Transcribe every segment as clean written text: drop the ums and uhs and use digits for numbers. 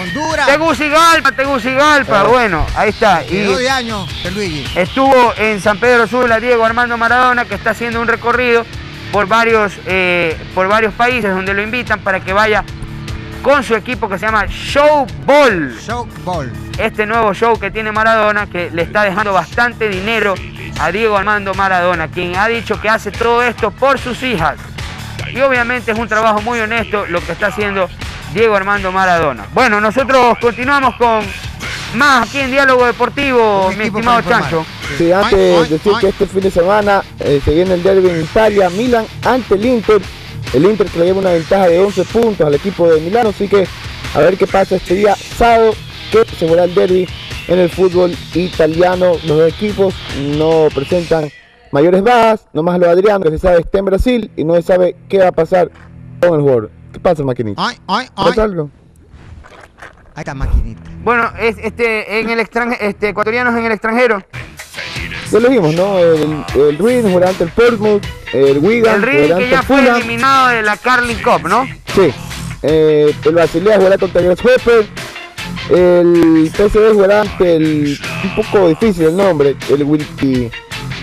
Honduras. Tegucigalpa, bueno, ahí está. Y 2 años, Luigi. Estuvo en San Pedro Sula Diego Armando Maradona, que está haciendo un recorrido por varios países donde lo invitan para que vaya con su equipo que se llama Showball. Este nuevo show que tiene Maradona, que le está dejando bastante dinero a Diego Armando Maradona, quien ha dicho que hace todo esto por sus hijas. Y obviamente es un trabajo muy honesto lo que está haciendo Diego Armando Maradona. Bueno, nosotros continuamos con más aquí en Diálogo Deportivo, mi estimado Chancho. Sí, antes decir que este fin de semana se viene el derbi en Italia, Milan ante el Inter. El Inter que le lleva una ventaja de 11 puntos al equipo de Milano, así que a ver qué pasa este día sábado, que se jugará el derbi en el fútbol italiano. Los dos equipos no presentan mayores bajas, nomás lo de Adriano, que se sabe está en Brasil y no se sabe qué va a pasar con el jugador. ¿Qué pasa, Maquinita? ¿Pasa algo? Ahí está Maquinita. Bueno, ecuatorianos en el extranjero. Ya lo vimos, ¿no? El Reed jugará ante el Portsmouth, el Wigan. El Reed que ya fue eliminado de la Carling Cup, ¿no? Sí. El Basilea jugará contra el Grasshopper. El PSV jugará ante un poco difícil el nombre, el Wilkie.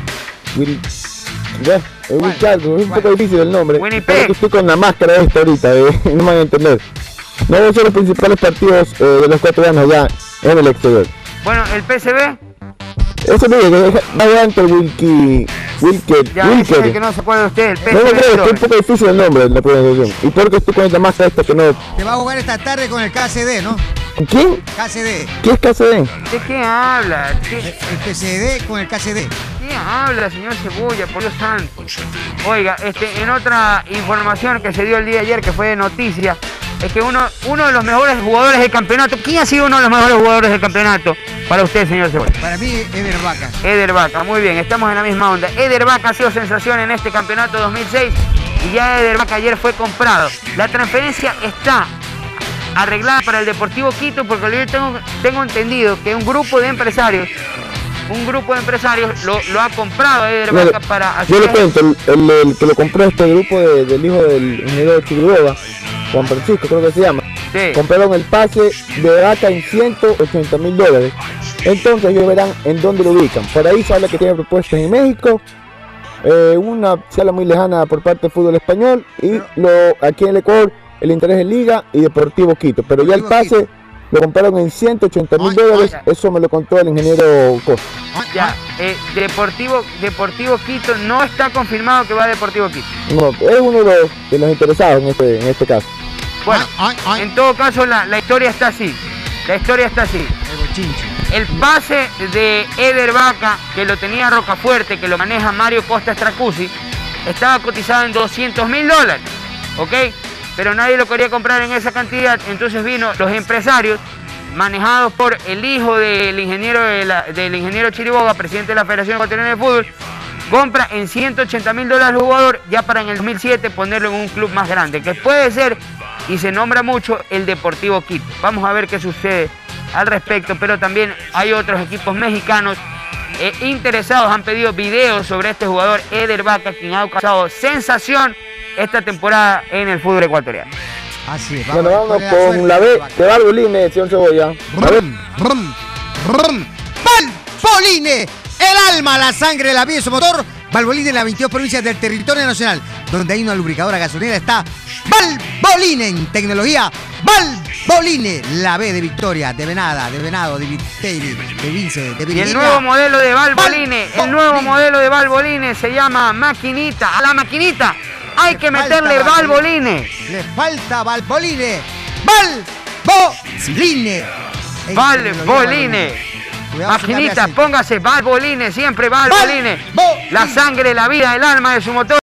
Es un poco difícil el nombre. Espero que estoy con la máscara esta ahorita, no me van a entender. No son los principales partidos de los ecuatorianos ya en el exterior. Bueno, el PSV. Eso me dice que va ante el Wilker. Es que no se acuerda usted, el PSV. No creo, es un poco difícil el nombre de la pronunciación. Y porque estoy con esta máscara esta que no. Te va a jugar esta tarde con el KCD, ¿no? ¿Quién? KCD. ¿Qué es KCD? ¿De qué habla? El PCD con el KCD. ¿Qué habla, señor Cebolla? Por Dios santo. Oiga, en otra información que se dio el día de ayer, que fue de noticia, es que uno de los mejores jugadores del campeonato. ¿Quién ha sido uno de los mejores jugadores del campeonato para usted, señor Cebolla? Para mí, Eder Vaca. Eder Vaca, muy bien, estamos en la misma onda. Eder Vaca ha sido sensación en este campeonato 2006 y ya Eder Vaca ayer fue comprado. La transferencia está arreglada para el Deportivo Quito, porque yo tengo entendido que un grupo de empresarios lo ha comprado a Eder Vaca para hacer. Yo le cuento, el que lo compró este grupo del hijo del ingeniero Chiriboga, Juan Francisco creo que se llama. Sí. Compraron el pase de Vaca en $180.000. Entonces ellos verán en dónde lo ubican. Por ahí se habla que tiene propuestas en México, una se habla muy lejana por parte del fútbol español, y aquí en el Ecuador el interés es Liga y Deportivo Quito, pero ya el pase lo compraron en $180.000, eso me lo contó el ingeniero Costa. Ya, Deportivo Quito no está confirmado que va a Deportivo Quito. No, es uno de los interesados en este caso. Bueno, en todo caso la historia está así. El pase de Eder Vaca, que lo tenía Rocafuerte, que lo maneja Mario Costa Stracuzzi, estaba cotizado en $200.000, ¿ok? Pero nadie lo quería comprar en esa cantidad, entonces vino los empresarios, manejados por el hijo del ingeniero Chiriboga, presidente de la Federación Ecuatoriana de Fútbol, compra en $180.000 el jugador, ya para en el 2007 ponerlo en un club más grande, que puede ser, y se nombra mucho, el Deportivo Quito. Vamos a ver qué sucede al respecto, pero también hay otros equipos mexicanos interesados, han pedido videos sobre este jugador, Eder Vaca, quien ha causado sensación esta temporada en el fútbol ecuatoriano. Así es. Bueno, vamos con la B de Barboline, señor Cebolla. Barboline, el alma, la sangre, la vida y su motor. Barboline en las 22 provincias del territorio nacional, donde hay una lubricadora gasolinera, está Barboline en tecnología. Barboline, la B de Victoria, de Venado, de Viteiri, de Vince, de Virginia. Y el nuevo modelo de Barboline, se llama Maquinita. A la maquinita hay que meterle Barboline. Le falta Barboline. Barboline. Maquinita, póngase Barboline, siempre Barboline. La sangre, la vida, el alma de su motor.